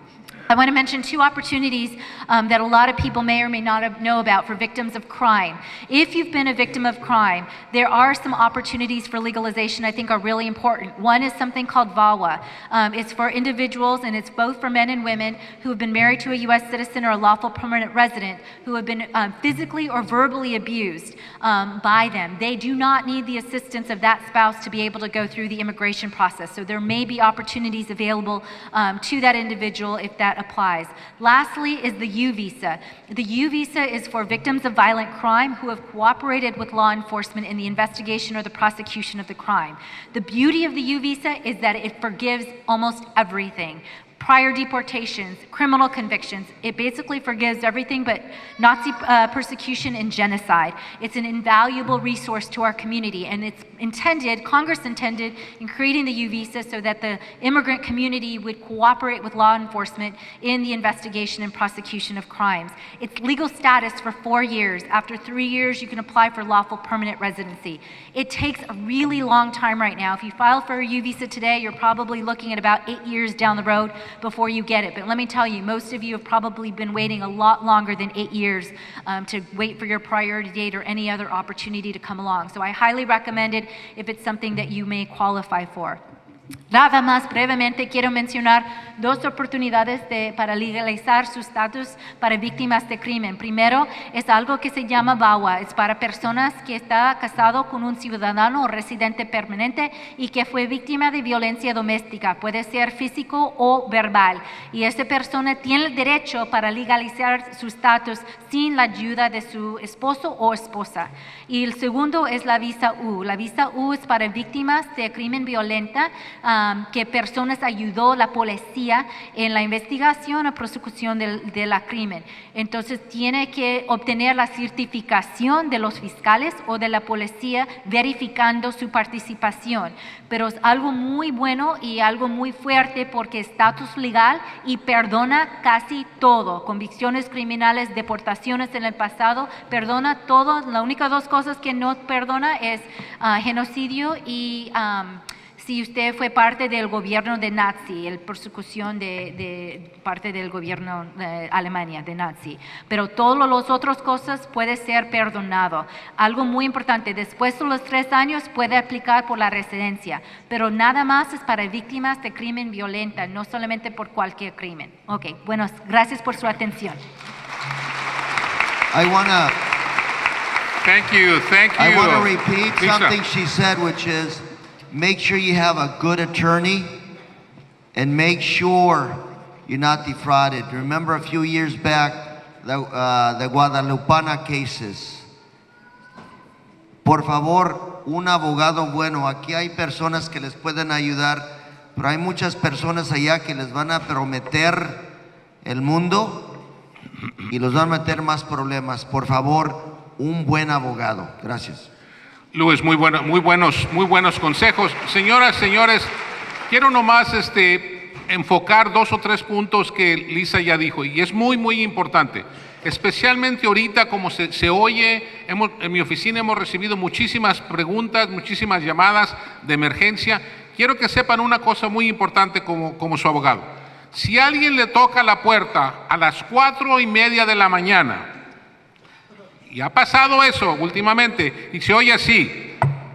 I want to mention 2 opportunities that a lot of people may or may not know about for victims of crime. If you've been a victim of crime, there are some opportunities for legalization I think are really important. One is something called VAWA. It's for individuals, and it's both for men and women who have been married to a U.S. citizen or a lawful permanent resident who have been physically or verbally abused by them. They do not need the assistance of that spouse to be able to go through the immigration process. So there may be opportunities available to that individual if that applies. Lastly is the U visa. The U visa is for victims of violent crime who have cooperated with law enforcement in the investigation or the prosecution of the crime. The beauty of the U visa is that it forgives almost everything. Prior deportations, criminal convictions. It basically forgives everything but Nazi persecution and genocide. It's an invaluable resource to our community, and it's intended, Congress intended in creating the U visa so that the immigrant community would cooperate with law enforcement in the investigation and prosecution of crimes. It's legal status for 4 years. After 3 years, you can apply for lawful permanent residency. It takes a really long time right now. If you file for a U visa today, you're probably looking at about 8 years down the road before you get it. But let me tell you, most of you have probably been waiting a lot longer than 8 years to wait for your priority date or any other opportunity to come along. So I highly recommend it if it's something that you may qualify for. Nada más brevemente quiero mencionar 2 oportunidades para legalizar su estatus para víctimas de crimen. Primero es algo que se llama VAWA, es para personas que están casados con un ciudadano o residente permanente y que fue víctima de violencia doméstica, puede ser físico o verbal. Y esa persona tiene el derecho para legalizar su estatus sin la ayuda de su esposo o esposa. Y el segundo es la visa U. La visa U es para víctimas de crimen violenta que personas ayudó la policía en la investigación o prosecución de la crimen. Entonces tiene que obtener la certificación de los fiscales o de la policía verificando su participación. Pero es algo muy bueno y algo muy fuerte porque es estatus legal y perdona casi todo. Convicciones criminales, deportaciones en el pasado, perdona todo. La única 2 cosas que no perdona es genocidio y si usted fue parte del gobierno de Nazi, la persecución de parte del gobierno de Alemania, de Nazi. Pero todas las otras cosas puede ser perdonado. Algo muy importante, después de los 3 años puede aplicar por la residencia, pero nada más es para víctimas de crimen violenta, no solamente por cualquier crimen. Ok, bueno, gracias por su atención. Thank you. I want to repeat Lisa. something she said, which is make sure you have a good attorney and make sure you're not defrauded. Remember a few years back, the Guadalupana cases. por favor, un abogado bueno. Aquí hay personas que les pueden ayudar, pero hay muchas personas allá que les van a prometer el mundo y los van a meter más problemas. Por favor, un buen abogado. Gracias. Luis, muy buenos consejos. Señoras, señores, quiero nomás enfocar 2 o 3 puntos que Lisa ya dijo, y es muy importante. Especialmente ahorita, como se oye, en mi oficina hemos recibido muchísimas preguntas, muchísimas llamadas de emergencia. Quiero que sepan una cosa muy importante como su abogado. Si alguien le toca la puerta a las 4:30 de la mañana, y ha pasado eso últimamente, y se oye así,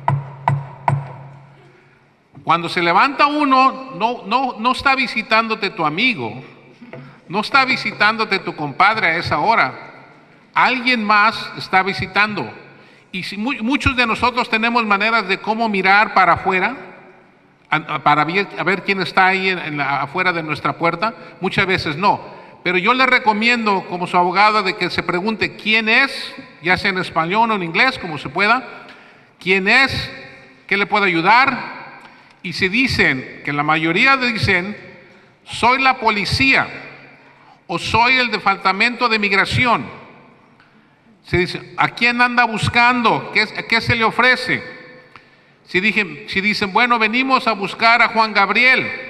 cuando se levanta uno, no está visitándote tu amigo, no está visitándote tu compadre a esa hora. Alguien más está visitando. Y si muchos de nosotros tenemos maneras de cómo mirar para afuera, para ver quién está ahí afuera de nuestra puerta. Muchas veces no. Pero yo le recomiendo, como su abogado, de que se pregunte quién es, ya sea en español o en inglés, como se pueda. ¿Quién es? ¿Qué le puede ayudar? Y si dicen, que la mayoría dicen, soy la policía, o soy el departamento de migración. Se dice, ¿a quién anda buscando? ¿Qué se le ofrece? Si dicen, bueno, venimos a buscar a Juan Gabriel,